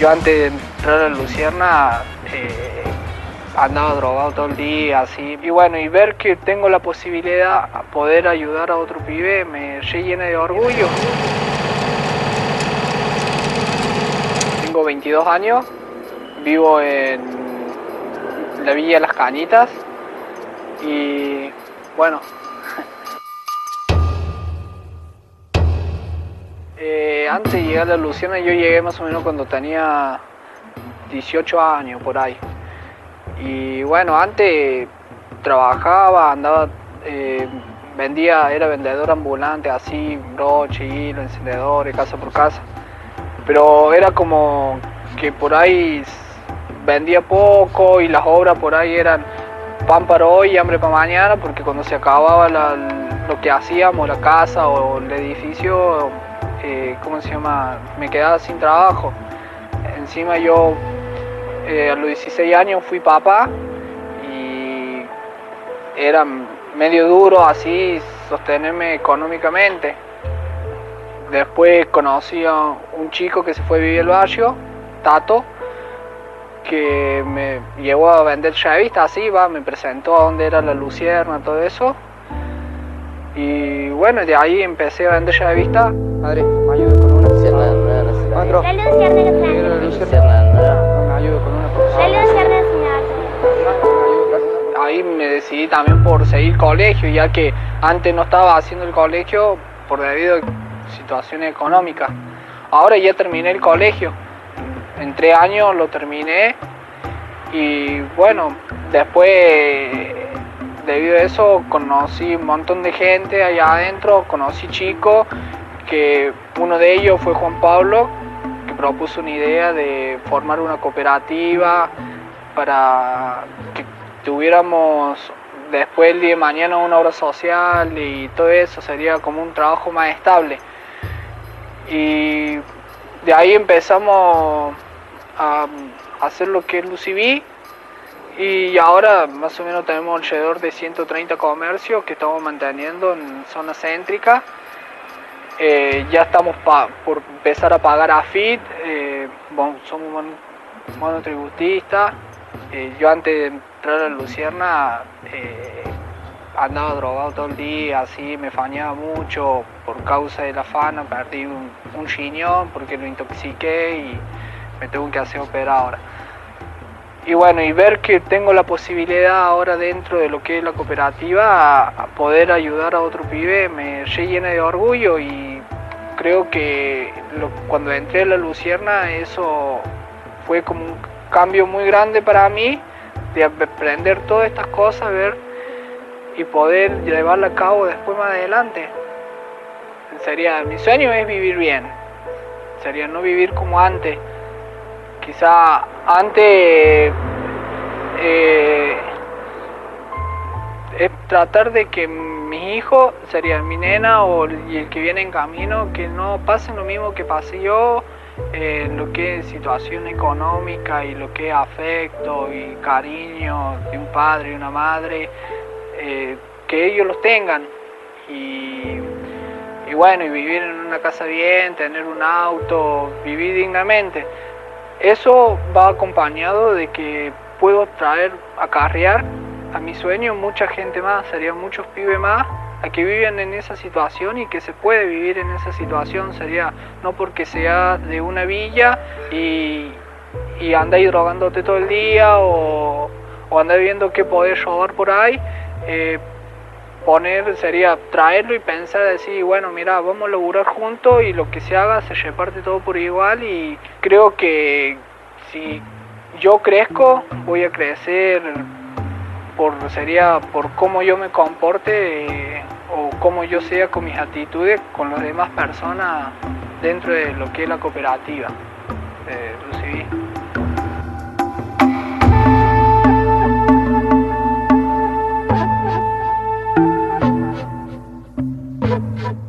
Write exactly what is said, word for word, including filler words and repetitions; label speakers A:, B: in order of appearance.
A: yo antes de entrar a Lucierna eh, andaba drogado todo el día, así. Y bueno, y ver que tengo la posibilidad a poder ayudar a otro pibe me llena de orgullo. Tengo veintidós años, vivo en la Villa Las Cañitas y bueno, eh, antes de llegar a Lucierna yo llegué más o menos cuando tenía dieciocho años por ahí. Y bueno, antes trabajaba, andaba, eh, vendía, era vendedor ambulante, así, broche, hilo, encendedores, casa por casa. Pero era como que por ahí vendía poco y las obras por ahí eran pan para hoy y hambre para mañana, porque cuando se acababa la, lo que hacíamos, la casa o el edificio, eh, ¿cómo se llama? Me quedaba sin trabajo. Encima yo eh, a los dieciséis años fui papá y era medio duro así sostenerme económicamente. Después conocí a un chico que se fue a vivir al barrio, Tato, que me llevó a vender revistas, así va, me presentó a dónde era la Lucierna, todo eso. Y bueno, de ahí empecé a vender revistas. Madre, me ayuda con una.
B: Lucierna Nueva Nacional.
A: Maestro,
C: La Lucierna Nueva.
A: la
C: Lucierna
B: Nueva.
A: me ayuda con una, por
C: La
A: favor.
C: Lucierna Nacional.
A: Ahí me decidí también por seguir colegio, ya que antes no estaba haciendo el colegio por debido a situaciones económicas. Ahora ya terminé el colegio, en tres años lo terminé y bueno, después debido a eso conocí un montón de gente allá adentro, conocí chicos, que uno de ellos fue Juan Pablo, que propuso una idea de formar una cooperativa para que tuviéramos después el día de mañana una obra social y todo eso, sería como un trabajo más estable. Y de ahí empezamos a hacer lo que es Lucibí y ahora más o menos tenemos alrededor de ciento treinta comercios que estamos manteniendo en zona céntrica. Eh, ya estamos pa por empezar a pagar A F I T, eh, bueno, somos mon monotributistas. Eh, yo antes de entrar a Lucierna eh, andaba drogado todo el día, así, me fañaba mucho por causa de la fana, perdí un, un riñón porque lo intoxiqué y me tengo que hacer operar ahora. Y bueno, y ver que tengo la posibilidad ahora dentro de lo que es la cooperativa a, a poder ayudar a otro pibe me llena de orgullo y creo que lo, cuando entré a la Lucierna eso fue como un cambio muy grande para mí de aprender todas estas cosas, ver y poder llevarla a cabo después más adelante. Sería, mi sueño es vivir bien, sería no vivir como antes. Quizá antes eh, es tratar de que mis hijos, sería mi nena o y el que viene en camino, que no pasen lo mismo que pasé yo, eh, lo que es situación económica y lo que es afecto y cariño de un padre y una madre. Eh, que ellos los tengan y, y bueno, y vivir en una casa bien, tener un auto, vivir dignamente. Eso va acompañado de que puedo traer, acarrear a mi sueño mucha gente más, serían muchos pibes más a que viven en esa situación y que se puede vivir en esa situación, sería no porque sea de una villa y, y andáis drogándote todo el día o, o andáis viendo qué podés robar por ahí. Eh, poner sería traerlo y pensar, decir, bueno, mira, vamos a laburar juntos y lo que se haga se reparte todo por igual y creo que si yo crezco, voy a crecer por, sería por cómo yo me comporte eh, o cómo yo sea con mis actitudes con las demás personas dentro de lo que es la cooperativa de Lucibí.
C: Thank you.